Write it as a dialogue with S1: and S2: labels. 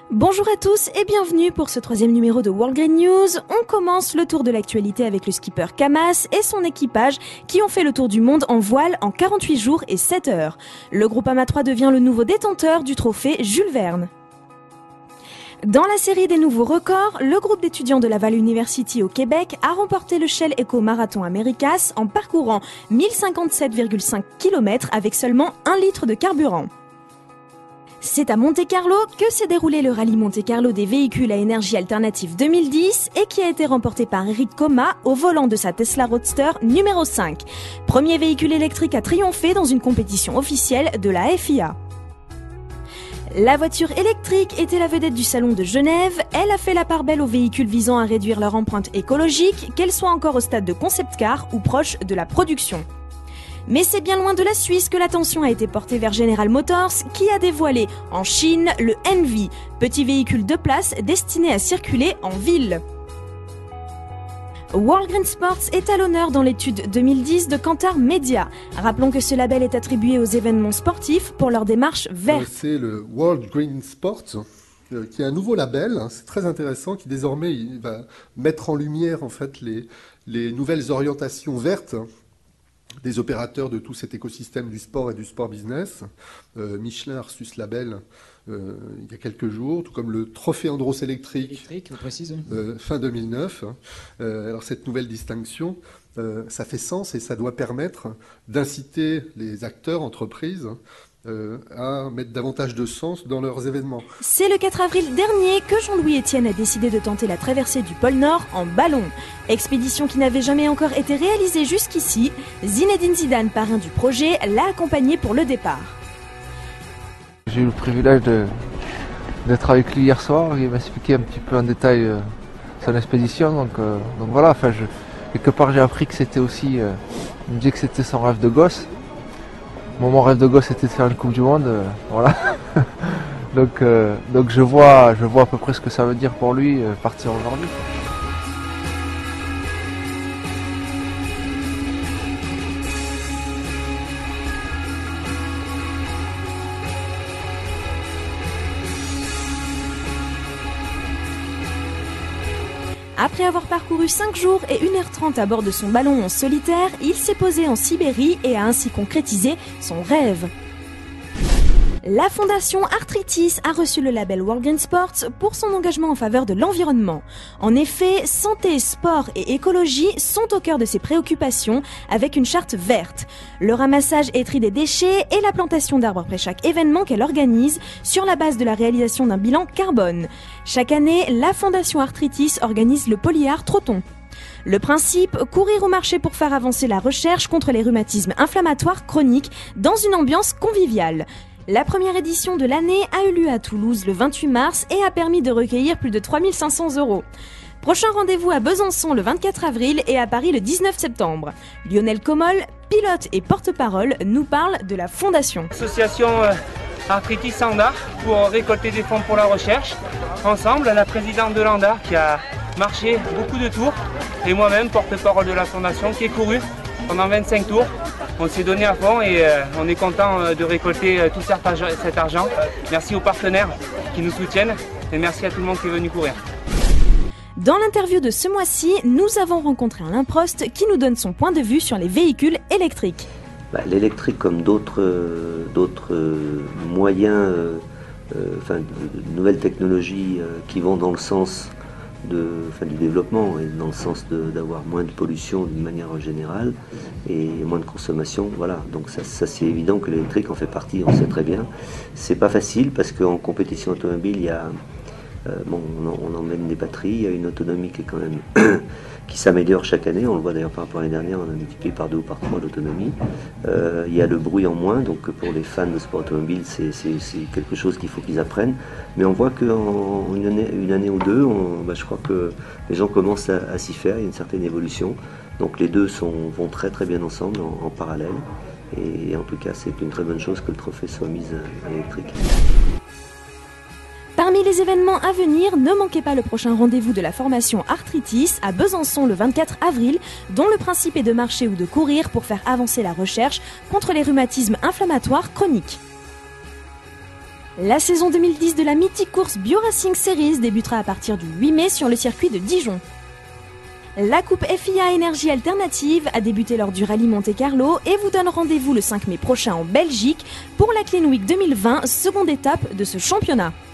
S1: Bonjour à tous et bienvenue pour ce 3e numéro de World Green News. On commence le tour de l'actualité avec le skipper Camas et son équipage qui ont fait le tour du monde en voile en 48 jours et 7 heures. Le Groupama 3 devient le nouveau détenteur du trophée Jules Verne. Dans la série des nouveaux records, le groupe d'étudiants de Laval University au Québec a remporté le Shell Eco Marathon Americas en parcourant 1057,5 km avec seulement 1 litre de carburant. C'est à Monte-Carlo que s'est déroulé le rallye Monte-Carlo des véhicules à énergie alternative 2010 et qui a été remporté par Eric Coma au volant de sa Tesla Roadster numéro 5. Premier véhicule électrique à triompher dans une compétition officielle de la FIA. La voiture électrique était la vedette du salon de Genève. Elle a fait la part belle aux véhicules visant à réduire leur empreinte écologique, qu'elles soient encore au stade de concept car ou proche de la production. Mais c'est bien loin de la Suisse que l'attention a été portée vers General Motors qui a dévoilé en Chine le Envy, petit véhicule de place destiné à circuler en ville. World Green Sports est à l'honneur dans l'étude 2010 de Kantar Media. Rappelons que ce label est attribué aux événements sportifs pour leur démarche verte.
S2: C'est le World Green Sports qui est un nouveau label, c'est très intéressant, qui désormais il va mettre en lumière en fait les nouvelles orientations vertes des opérateurs de tout cet écosystème du sport et du sport business. Michelin a reçu ce label il y a quelques jours, tout comme le trophée Andros électrique
S3: vous précisez.
S2: Fin 2009. Alors cette nouvelle distinction, ça fait sens et ça doit permettre d'inciter les acteurs, entreprises, à mettre davantage de sens dans leurs événements.
S1: C'est le 4 avril dernier que Jean-Louis Etienne a décidé de tenter la traversée du pôle Nord en ballon. Expédition qui n'avait jamais encore été réalisée jusqu'ici. Zinedine Zidane, parrain du projet, l'a accompagné pour le départ.
S4: J'ai eu le privilège d'être avec lui hier soir. Il m'a expliqué un petit peu en détail son expédition. Donc voilà, quelque part j'ai appris que c'était aussi... il me disait que c'était son rêve de gosse. Mon rêve de gosse était de faire une Coupe du Monde, voilà. donc je vois à peu près ce que ça veut dire pour lui partir aujourd'hui.
S1: Après avoir parcouru 5 jours et 1h30 à bord de son ballon en solitaire, il s'est posé en Sibérie et a ainsi concrétisé son rêve. La fondation Arthritis a reçu le label World Green Sports pour son engagement en faveur de l'environnement. En effet, santé, sport et écologie sont au cœur de ses préoccupations avec une charte verte. Le ramassage et tri des déchets et la plantation d'arbres après chaque événement qu'elle organise sur la base de la réalisation d'un bilan carbone. Chaque année, la fondation Arthritis organise le Polyart Troton. Le principe, courir au marché pour faire avancer la recherche contre les rhumatismes inflammatoires chroniques dans une ambiance conviviale. La première édition de l'année a eu lieu à Toulouse le 28 mars et a permis de recueillir plus de 3500 €. Prochain rendez-vous à Besançon le 24 avril et à Paris le 19 septembre. Lionel Comol, pilote et porte-parole, nous parle de la fondation.
S5: Association Arthritis Landar pour récolter des fonds pour la recherche. Ensemble, la présidente de Landar qui a marché beaucoup de tours et moi-même, porte-parole de la fondation, qui est couru pendant 25 tours. On s'est donné à fond et on est content de récolter tout cet argent. Merci aux partenaires qui nous soutiennent et merci à tout le monde qui est venu courir.
S1: Dans l'interview de ce mois-ci, nous avons rencontré Alain Prost qui nous donne son point de vue sur les véhicules électriques.
S6: L'électrique, comme d'autres moyens, de nouvelles technologies qui vont dans le sens du développement et dans le sens d'avoir moins de pollution d'une manière générale et moins de consommation, voilà. Donc ça c'est évident que l'électrique en fait partie, on sait très bien. C'est pas facile parce qu'en compétition automobile, il y a on emmène des batteries, il y a une autonomie qui est quand même qui s'améliore chaque année. On le voit d'ailleurs par rapport à l'année dernière, on a multiplié par 2 ou par 3 l'autonomie. Il y a le bruit en moins, donc pour les fans de sport automobile, c'est quelque chose qu'il faut qu'ils apprennent. Mais on voit qu'en une année ou deux, je crois que les gens commencent à s'y faire, il y a une certaine évolution. Donc les deux vont très très bien ensemble, en parallèle. Et en tout cas, c'est une très bonne chose que le trophée soit mis à l'électrique.
S1: Parmi les événements à venir, ne manquez pas le prochain rendez-vous de la formation Arthritis à Besançon le 24 avril, dont le principe est de marcher ou de courir pour faire avancer la recherche contre les rhumatismes inflammatoires chroniques. La saison 2010 de la mythique course BioRacing Series débutera à partir du 8 mai sur le circuit de Dijon. La coupe FIA Énergie Alternative a débuté lors du rallye Monte-Carlo et vous donne rendez-vous le 5 mai prochain en Belgique pour la Clean Week 2020, seconde étape de ce championnat.